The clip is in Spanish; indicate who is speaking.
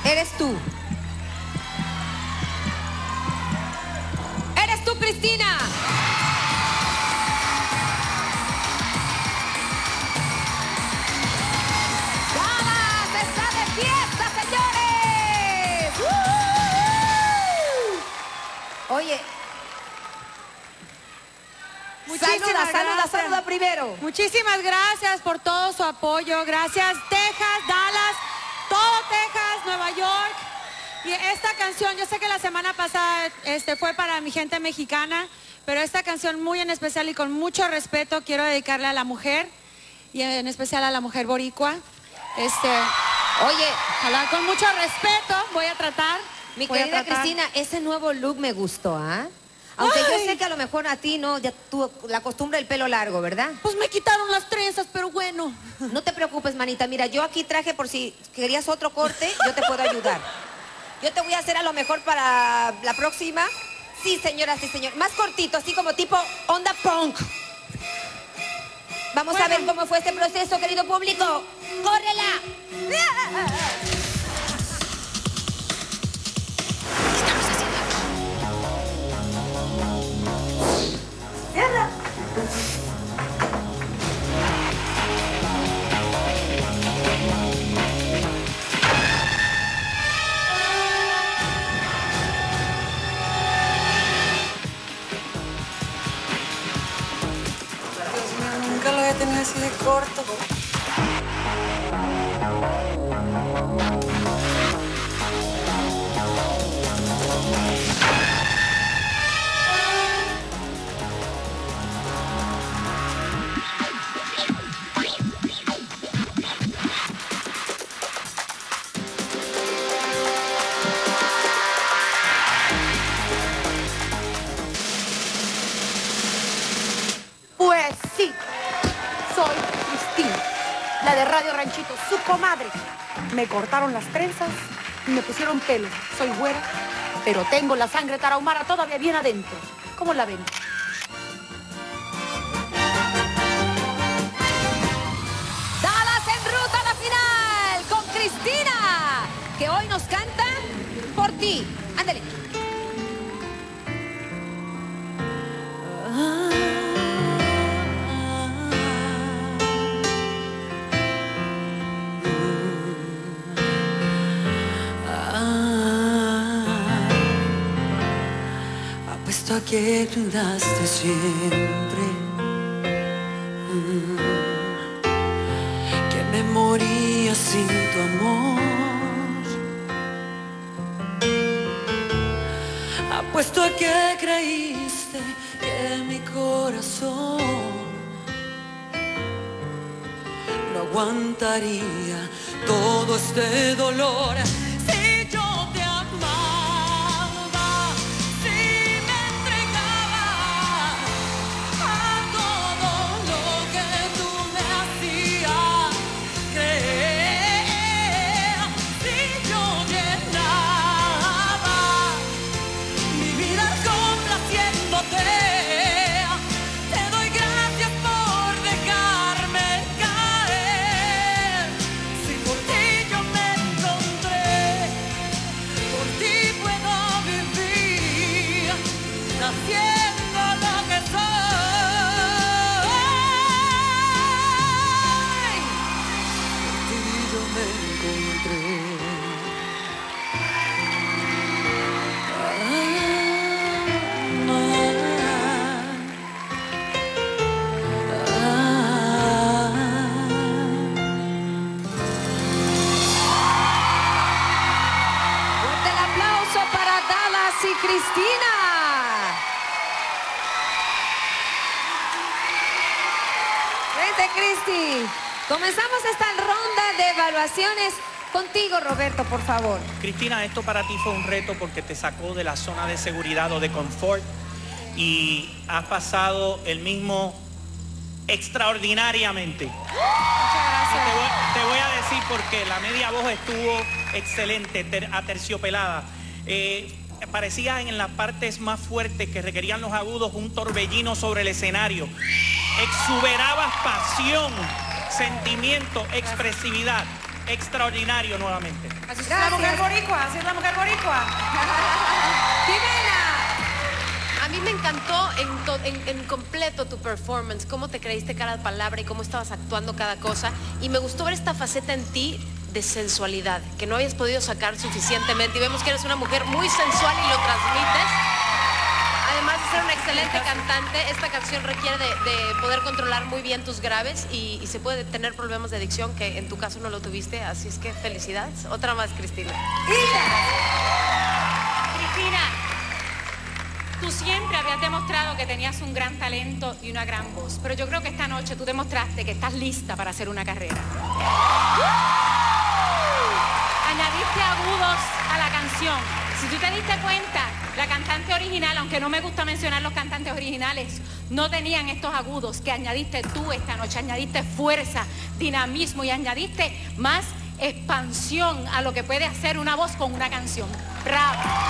Speaker 1: eres tú. Eres tú, Cristina. Dallas está de fiesta, señores. Oye. Saluda primero.
Speaker 2: Muchísimas gracias por todo su apoyo. Gracias, Texas, Dallas, todo Texas, Nueva York. Y esta canción, yo sé que la semana pasada fue para mi gente mexicana, pero esta canción muy en especial y con mucho respeto quiero dedicarle a la mujer, y en especial a la mujer boricua.
Speaker 1: Oye,
Speaker 2: ojalá con mucho respeto voy a tratar.
Speaker 1: Mi querida Cristina, ese nuevo look me gustó, ¿ah? Aunque yo sé que a lo mejor a ti no, ya tú la costumbre del pelo largo, ¿verdad?
Speaker 2: Pues me quitaron las trenzas, pero bueno.
Speaker 1: No te preocupes, manita. Mira, yo aquí traje por si querías otro corte, yo te puedo ayudar. Yo te voy a hacer a lo mejor para la próxima. Sí, señora, sí, señor. Más cortito, así como tipo onda punk. Vamos a ver cómo fue este proceso, querido público. ¡Córrela!
Speaker 2: Nunca lo había tenido así de corto.
Speaker 3: Pues sí, soy Cristina, la de Radio Ranchito, su comadre. Me cortaron las trenzas y me pusieron pelo. Soy güera, pero tengo la sangre tarahumara todavía bien adentro. ¿Cómo la ven?
Speaker 1: Dallas en ruta a la final con Cristina, que hoy nos canta Por Ti. Ándale.
Speaker 4: Apuesto a que dudaste siempre, que me moría sin tu amor. Apuesto a que creíste que mi corazón no aguantaría todo este dolor. Si yo te amaba, si me entregaba a todo lo que tú me hacías creer, si yo llenaba mi vida complaciéndote, te doy gracias por dejarme caer. Si por ti yo me encontré, por ti puedo vivir, haciendo lo que soy. Por ti yo me encontré.
Speaker 1: Fuerte el aplauso para Dallas y Cristina. Vente, Cristi. Comenzamos esta ronda de evaluaciones. Contigo, Roberto, por favor.
Speaker 5: Cristina, esto para ti fue un reto porque te sacó de la zona de seguridad o de confort y has pasado el mismo extraordinariamente.
Speaker 2: Muchas gracias.
Speaker 5: Te voy a decir por qué. La media voz estuvo excelente, aterciopelada. Parecía en las partes más fuertes que requerían los agudos un torbellino sobre el escenario. Exuberabas pasión, sentimiento, expresividad. extraordinario nuevamente.
Speaker 2: Así es la mujer boricua, así es la mujer boricua.
Speaker 6: A mí me encantó en completo tu performance, cómo te creíste cada palabra y cómo estabas actuando cada cosa. Y me gustó ver esta faceta en ti de sensualidad, que no habías podido sacar suficientemente. Y vemos que eres una mujer muy sensual y lo transmites. Además de ser una excelente cantante, esta canción requiere de poder controlar muy bien tus graves y se puede tener problemas de adicción, que en tu caso no lo tuviste. Así es que felicidades. Otra más, Cristina.
Speaker 7: Cristina, tú siempre habías demostrado que tenías un gran talento y una gran voz, pero yo creo que esta noche tú demostraste que estás lista para hacer una carrera. Añadiste agudos a la canción. Si tú te diste cuenta, la cantante original, aunque no me gusta mencionar los cantantes originales, no tenían estos agudos que añadiste tú esta noche. Añadiste fuerza, dinamismo y añadiste más expansión a lo que puede hacer una voz con una canción. ¡Bravo!